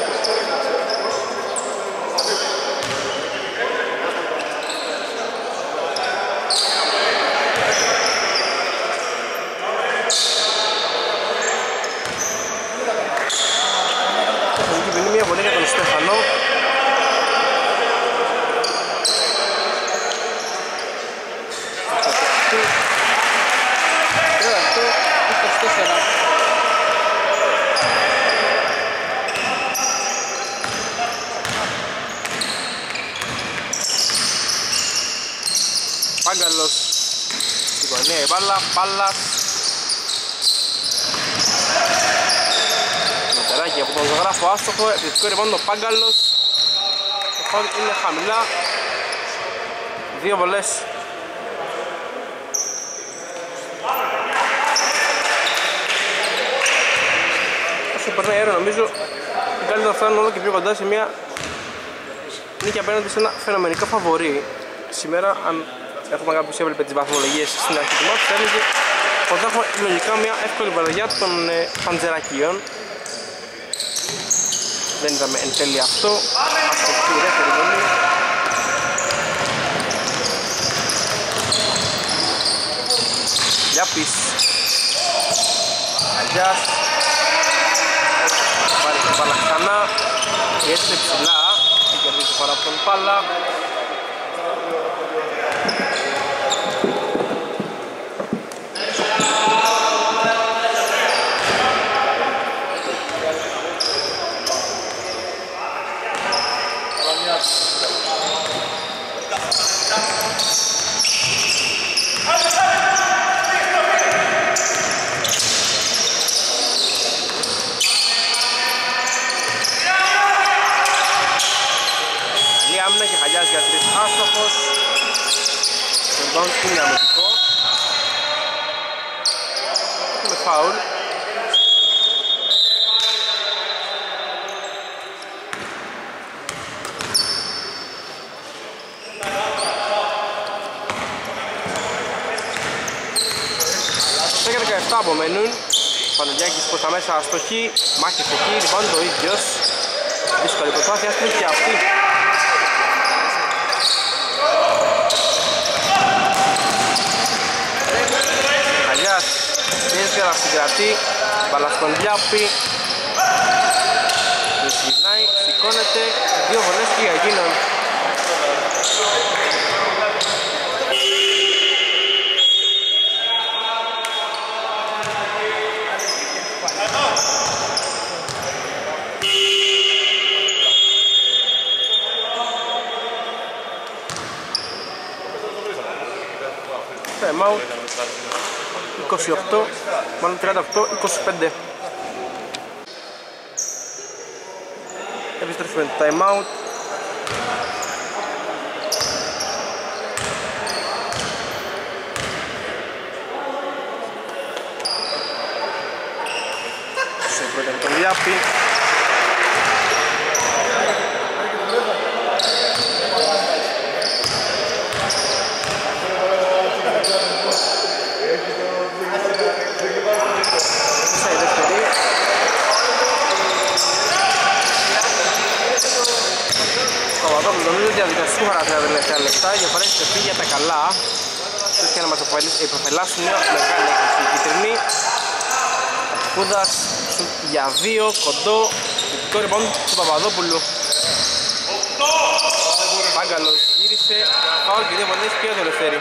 Έχει βγει μια βολή για τον Στέφανο. Πάγκαλος στην γωνία η μπάλα, Πάλας. Μετεράκι από τον ζωγράφο άστοχο, επιθετικό rebound το Πάγκαλος. Το φάουλ είναι χαμηλά. 2 βολές. Όσο περνάει η ώρα νομίζω οι Γκάλοι θα φτάνουν όλο και πιο κοντά σε μια νίκη απέναντι σε ένα φαινομενικό φαβορί. Σήμερα, αν έχουμε κάποιος έβλεπε τις βαθμολογίες στην αρχή του μάτς, θα έλεγε ότι θα έχουμε λογικά μια εύκολη βαρδιά των Παντζερακίων. Δεν είδαμε εν τέλει αυτό. Αστοχή η δεύτερη βολή. Γιάπης. Αγιάς. Πάρει την μπάλα ξανά. Και έτσι ψηλά. Και κερδίζει παρά από τον Πάλα. Για 3 άστοχος. Το rebound είναι αμυντικό. Έχουμε φάουλ. Και 17 απομένουν. Παναγιάκης προς τα μέσα αστοχή. Μάχες εκεί, rebound το ίδιος. Δύσκολη προσπάθεια, άστοχη και αυτή. Ιδιαίτερα συγκρατεί, μπάλα στον Γιάπη. Γυρνάει, σηκώνεται, 2 βολές και για εκείνον. Time out. 28, μάλλον 38-25. Επιστρέφουμε το time out. Σε πρώτα με τον Γιάπη. Νομίζω ότι διαδικαστικού χαρακτήρα τα τελευταία λεπτά, η διαφορά έχει ξεφύγει για τα καλά. Ίσως και να μας υποφελάσουν μια μεγάλη έκρηση. Η κυτρινή Κούδας για 2, κοντό, θετικό rebound του Παπαδόπουλου. Πάγκαλος γύρισε, φάουλ και 2 βολές και ο Ελευθέρη.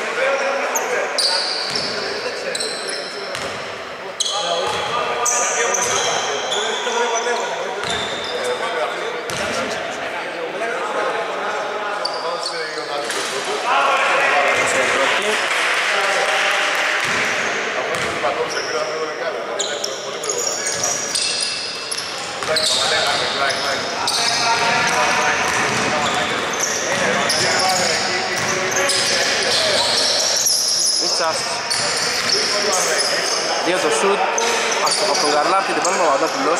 Μίτσας 2 το σουτ από τον Καρλάπη, την πάνω Παπαδόπουλος.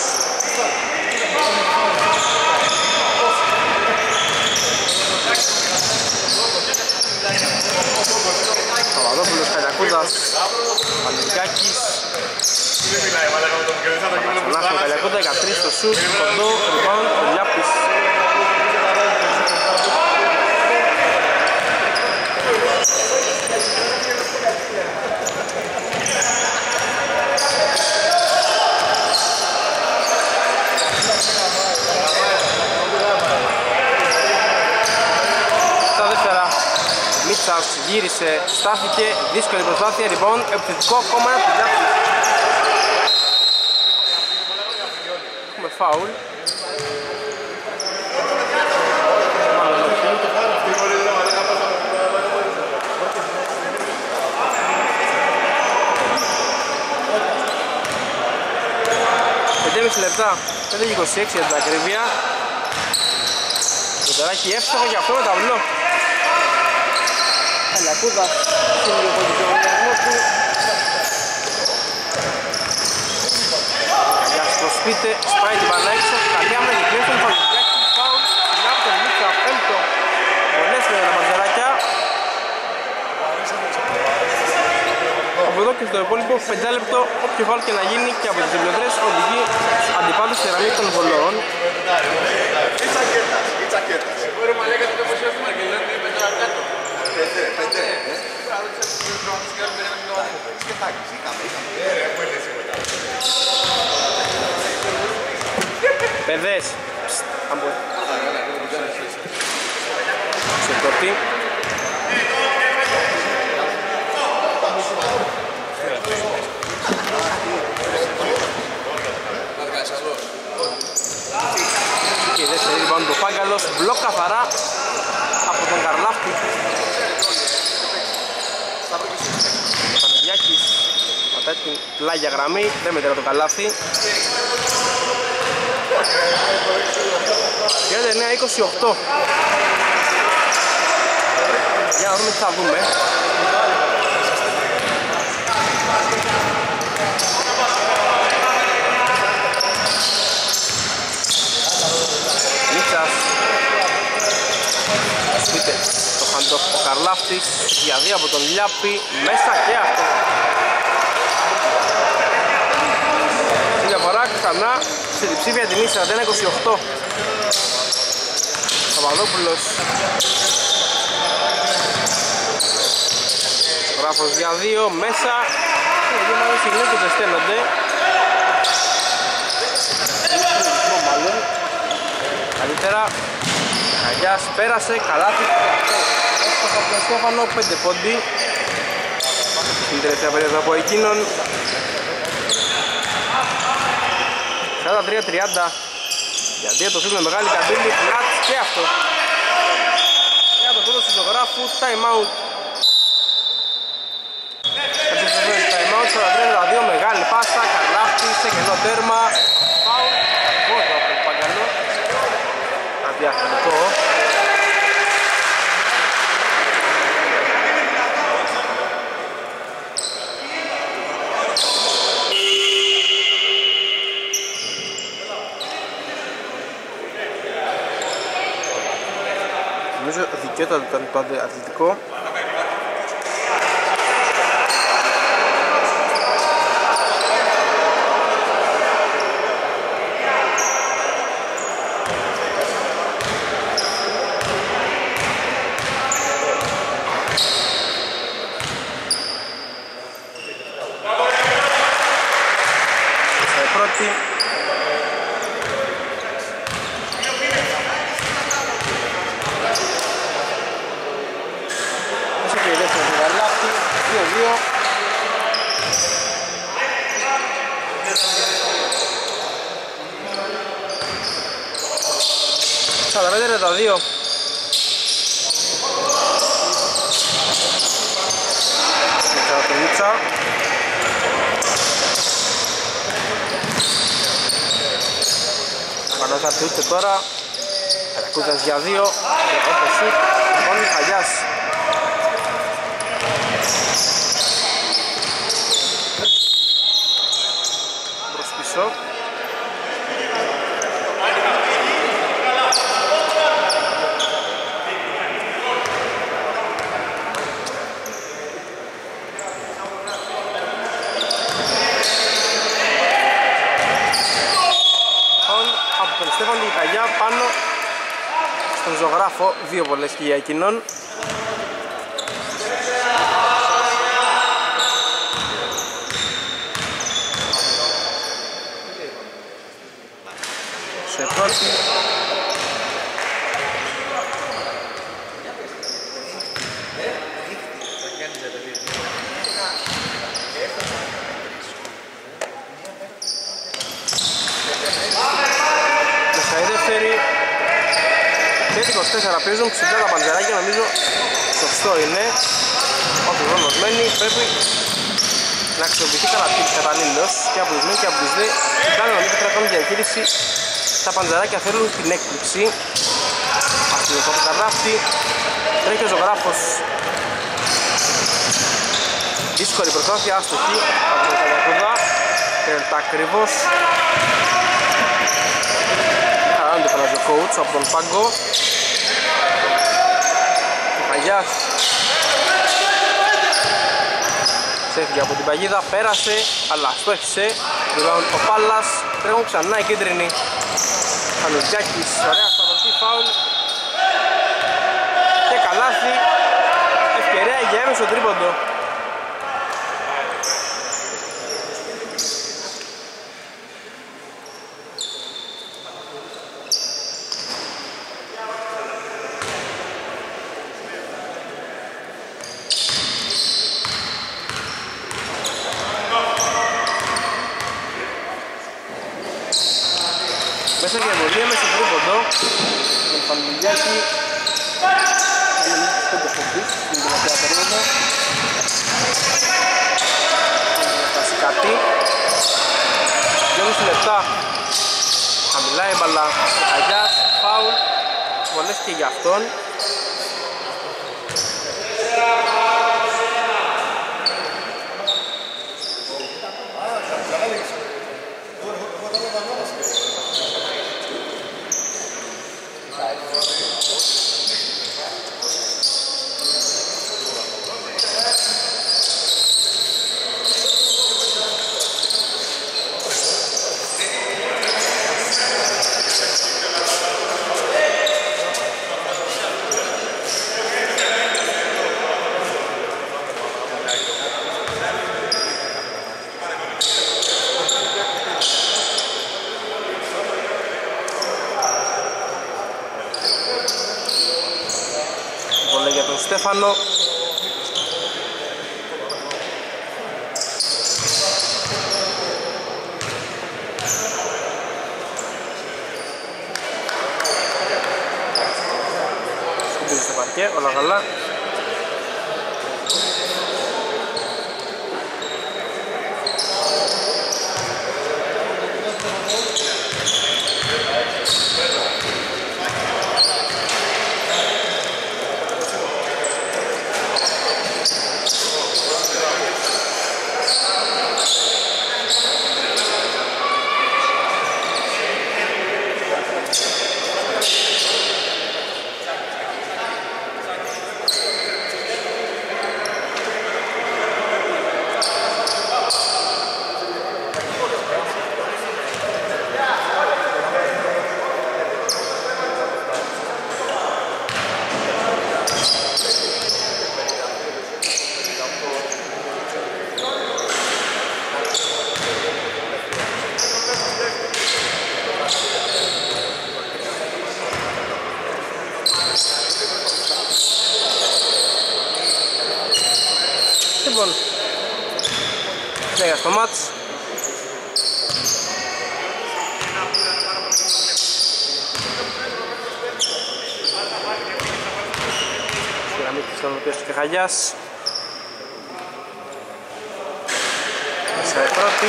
Παπαδόπουλος, Καλιακούδας, Πανελικάκης. Λάθος Καλιακούδα, 13 το σουτ, κοντό, rebound, ο Λιάπης. Μίτσας γύρισε, στάθηκε, δύσκολη προσπάθεια, rebound, επιθετικό ακόμα ένα του Γιάπη. Έχουμε φάουλ. 1,5 λεπτά, 5-26 για την ακρίβεια. Το τεράκι εύστοχο και αυτό με ταυλό. Αλιακούδα, σήμερα από τον διαγωνισμό του. Για στο σπίτι, σπάει την μπάλα έξω, καλή άμυνα και κλείνει τον Φαλουδιακή, φάουλ, στην από τον Μίτσα, πέμπτο. Πολλές με τα μπαζεράκια. Από εδώ και στο υπόλοιπο 5 λεπτό, όποιο φάουλ και να γίνει και από τις διπλωτρές οδηγεί αντιπάλους στη γραμμή των βολών. Παιδές, σε τόρτι. Και η δεύτερη rebound του Πάγκαλος, μπλοκ καθαρά από τον Καρλάφτη. Παναγιάκης πατάει την πλάγια γραμμή, δεν μετρά το καλάθι. 39-28. Για να δούμε τι θα δούμε. Μίτσας. Σπίτε το χαντόφ ο Καρλάφτης. Για δύο από τον Λιάπη. Μέσα και αυτό. Στη διαφορά ξανά στη διψήφια τιμή 41-28. Παπαδόπουλος. Γράφος για δύο, μέσα. Οι δύο μάλλον συνέχονται στέλνονται. Καλύτερα. Καγιάς πέρασε, καλάθι. Εύστοχο από τον Στέφανο, 5 πόντι. Στην τελευταία περίοδο από εκείνον. 43-30. Για δύο το φύγουν με μεγάλη καμπύλη, φλάτ και αυτό. Για το πρώτο συντογράφου, time out. Time out, 43-32, μεγάλη πάσα, Καρλάφτη, σε κενό τέρμα. Φάουλ, πόδο από τον Παγκαλό. Αδιαφωνικό. Νομίζω δικαιόταν το αθλητικό. Σε πρώτη. Στα 5-32. Μίτσα. Πάνω θα έρθει ούτε τώρα. Κούτας για δύο. Και όπως σουτ. Λοιπόν, Χαγιάς. Προς πίσω. Στέφαν την Χαγιά πάνω στον ζωγράφο, δύο βολές και για εκείνον. Σε πρώτη. Και 24 παίζουν ψηλά τα παντζεράκια, νομίζω σωστό είναι. Όχι γνωσμένοι, πρέπει να αξιοποιηθεί καταλήλως και από τους μεν και από τους δε. Κάνουν νομίζω ότι θα κάνουν διαχείριση. Τα παντζαράκια θέλουν την έκπληξη. Αστυνομικό από Καρράφτη. Τρέχει ο ζωγράφος. Δύσκολη προσπάθεια, άστοχη από τον Καλιακούδα. Τρελτά ακριβώς. Χαράνε το παλάζει ο coach από τον Πάγκο. Ο Χαγιάς ξέφυγε από την παγίδα, πέρασε, αλλά στόχισε. Rebound ο Πάλλας, τρέχουν ξανά οι κίτρινοι. Χανουδιάκης, ωραία σταυρωτή φάουλ. Και καλάθι, ευκαιρία για έμεσο τρίποντο. Μέσα για εμβολία, μέσα στο τρίποντο. Τον Πανουλιάκη. Είναι ένας 5 φοβής στην τελευταία περίοδο. Να φτάσει κάτι. 2,5 λεπτά. Χαμηλά η μπαλά. Ο Χαγιάς, φάουλ. Βολεύτηκε για αυτόν. Στέφανο. Σκουμπίζει στο παρκέ, όλα καλά. Λοιπόν, λέγα στο μάτς. Σκυραμίκης στον οποίο και Χαγιάς. Μέσα η πρώτη.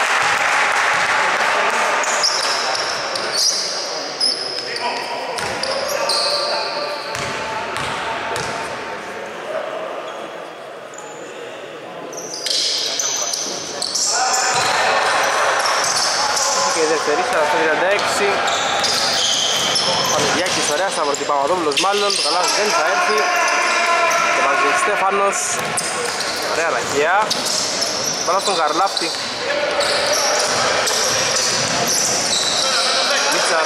Παναγιάκης ωραία σταυρωτή, Παπαδόπουλος μάλλον, το καλάθι δεν θα έρθει. Το βάζει ο Στέφανος. Ωραία ραχεία. Πάνω στον Καρλάφτη. Μίτσας.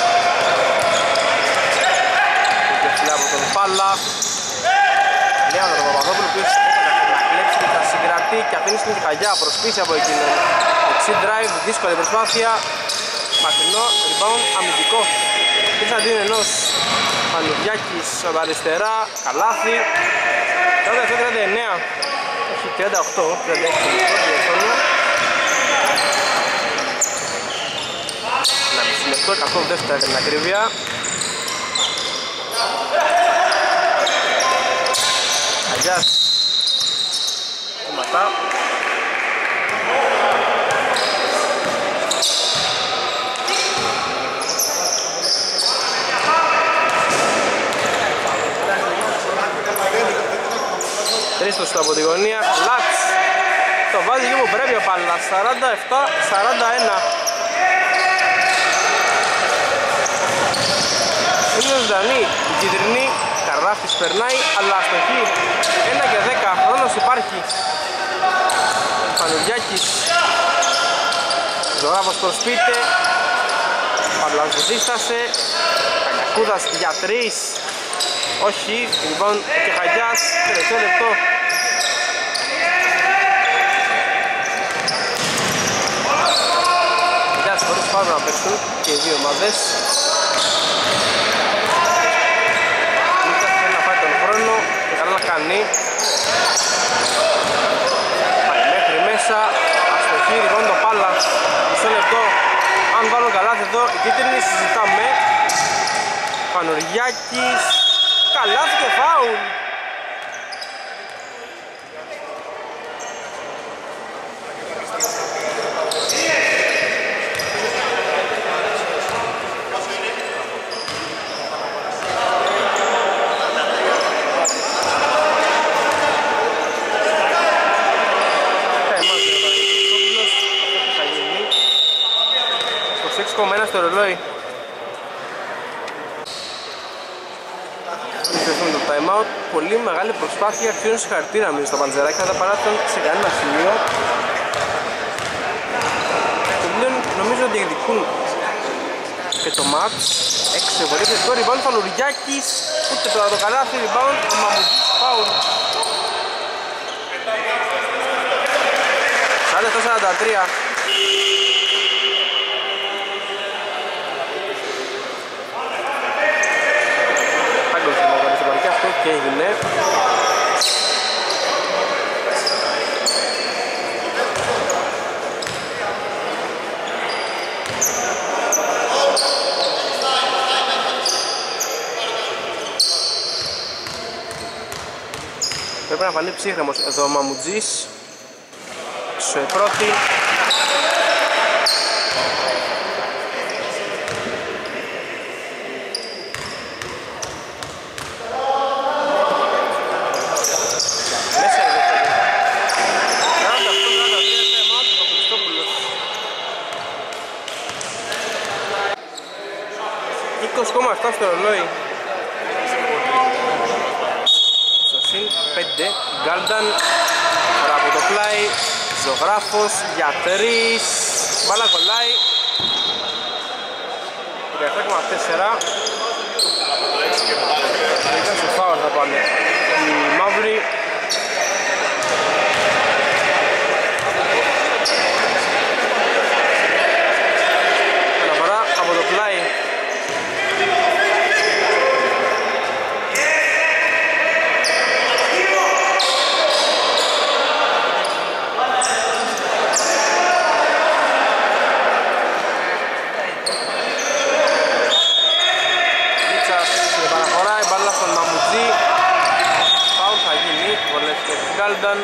Και ψηλά από τον Πάλα. Λέων τον Παπαδόπουλο που να κλέψει και θα συγκρατεί και αφήνει στην Χαγιά προς πίσω από εκείνον. Εξή drive, δύσκολη προσπάθεια. Μακρινό, rebound, αμυντικό. Πίσω αντίον ενός Πανουδιάκης από αριστερά, καλάθι. 37-39, όχι 38-36 λεπτό. Ένα μισή λεπτό, 100 δεύτερα για την ακρίβεια. Αγιάς. Βήματα. Τρίστος από τη γωνία, Λάτς το βάζει εκεί που πρέπει ο Πάλλας, 47-41. Είναι ζωντανή η κίτρινη, Καρράφης περνάει, αλλά αστοχή, 1 και 10, χρόνος υπάρχει. Πανουργιάκης, Ζωγράφος προσπίτε, Παυλάς δεν δίστασε, Κακακούδας για 3, όχι, λοιπόν και Χαγιάς, τελευταίο λεπτό. Χαγιάς χωρίς φάουλ να παίξουν και οι δύο ομάδες. Μίτσας θέλει να φάει τον χρόνο και καλά να κάνει. Πάει μέχρι μέσα, αστοχή λοιπόν το Πάλλας, μισό λεπτό. Αν βάλουν καλάθι εδώ, η κίτρινη συζητάμε. Πανουργιάκης, καλάθι και φάουλ. Κομμένα στο ρολόι. Επιστρέφουμε το time out. Πολύ μεγάλη προσπάθεια, αξιώνει συγχαρητήρια νομίζω στα Παντζεράκια, θα παράθουν σε κανένα σημείο. Και πλέον νομίζω ότι διεκδικούν και το match. 6 βολές, το rebound Φαλουριάκης, ούτε τώρα το καλάθι, rebound ο Μαμουτζής, foul. 47-43. Αυτό και έγινε. Πρέπει να φανεί ψύχρεμος εδώ ο Μαμουτζής. Στο πρώτη. Αυτά στο ρολόι. Στο συν 5, Γκάλνταν από το πλάι, Ζωγράφος για 3, μπάλα κολλάει. 17,4. Ήταν σε φάουλ θα πάνε οι μαύροι. Αναφορά από το πλάι. Γκάλνταν.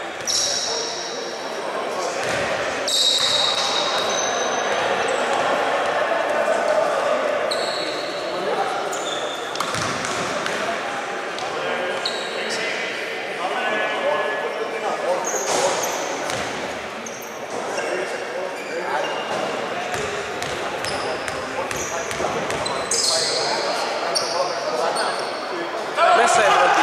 Μέσα η πρώτη.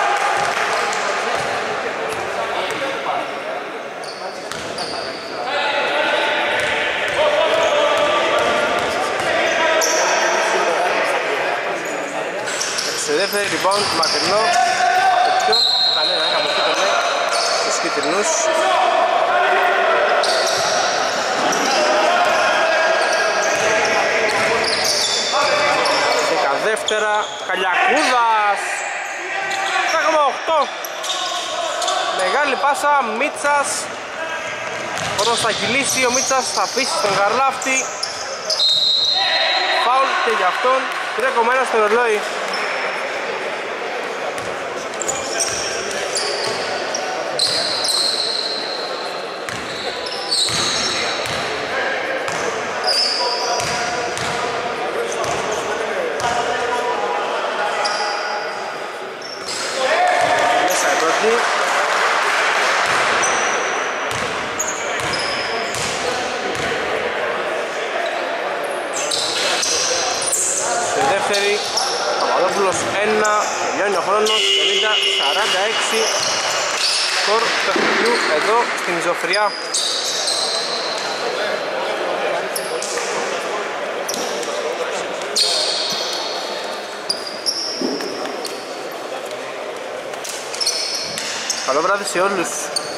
Σε δεύτερη rebound μακρινό από ποιον, κανένα από εκεί το λέει στους κίτρινους. Δεκαδεύτερα, Καλιακούδας 7,8. Μεγάλη πάσα, Μίτσας. Όταν θα κυλήσει ο Μίτσας θα αφήσει τον Γαρλάφτη. Φάουλ και για αυτόν, 3,1 στο ρολόι. χρόνος, 50-46 σκορ του παιχνιδιού εδώ στην Ζωφριά. Καλό βράδυ σε όλους.